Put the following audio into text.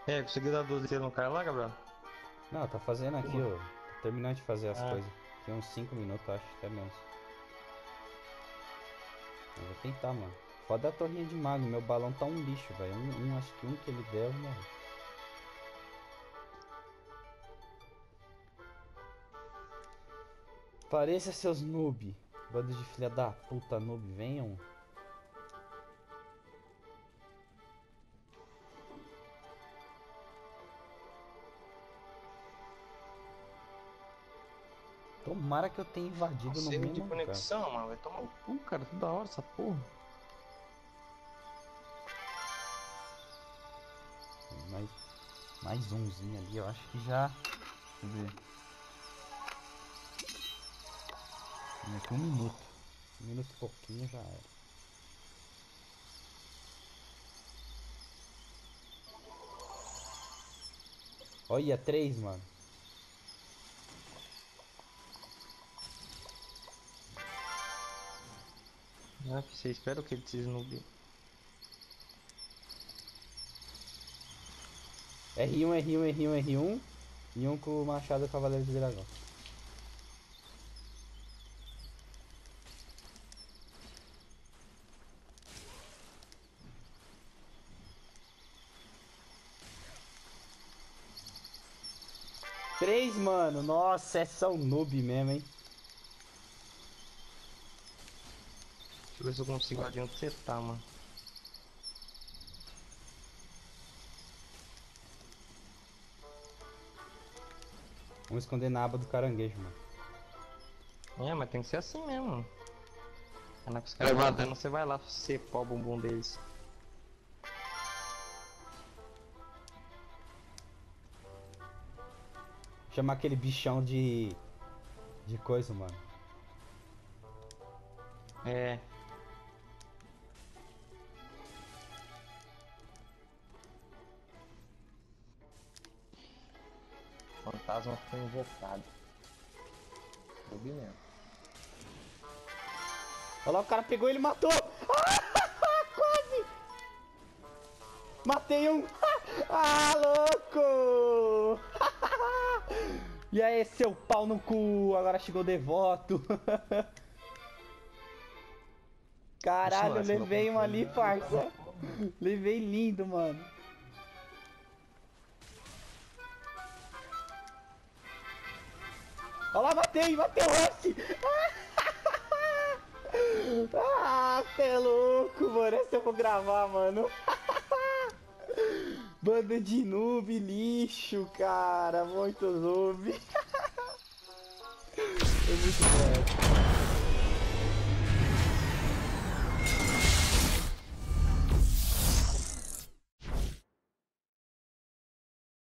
É, conseguiu dar 12 tiros no cara lá, Gabriel? Não, tá fazendo aqui, ó. Tô terminando de fazer as Ah, coisas. Tem uns 5 minutos, acho, até menos. Eu vou tentar, mano. Foda a torrinha de mago, meu balão tá um lixo, velho. Acho que um que ele der, eu morro. Pareça seus noob. Bando de filha da puta noob, venham. Tomara que eu tenha invadido no conselho de mesmo lugar. conexão, mano. Vai tomar no cu, cara. Toda hora essa porra. Mais, mais umzinho ali, eu acho que já. Deixa eu ver. Aqui 1 minuto. 1 minuto e pouquinho já era. Olha, 3, mano. Ah, você espera o que desses noob? R1, R1, R1, R1. E um com o Machado Cavaleiro de Dragão. Três, mano. Nossa, é só um noob mesmo, hein? Deixa eu ver se eu consigo lá de onde você tá, mano. Vamos esconder na aba do caranguejo, mano. É, mas tem que ser assim mesmo, mano. É na que os caras vão dando, você vai lá cepar o bumbum deles. Chamar aquele bichão de. De coisa, mano. É. O fantasma foi invocado. Noob mesmo. Olha lá, o cara pegou ele e matou! Quase! Matei um! Ah, louco! E aí, seu pau no cu? Agora chegou o devoto. Ixi, Caralho, eu mano, esse meu levei um ali, controle tá uma parça. porra. Levei lindo, mano. Olha lá, matei o Rush! Ah, cê é louco, mano. Essa eu vou gravar, mano. Banda de noob, lixo, cara. Muito noob. É muito bom.